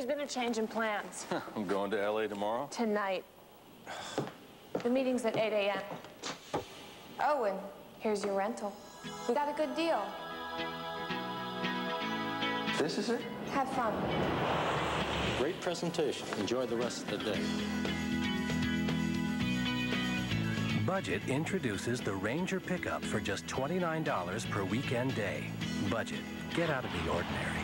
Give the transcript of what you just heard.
There's been a change in plans. I'm going to LA tomorrow? Tonight. The meeting's at 8 a.m. Oh, and here's your rental. We got a good deal. This is it? Have fun. Great presentation. Enjoy the rest of the day. Budget introduces the Ranger pickup for just $29 per weekend day. Budget. Get out of the ordinary.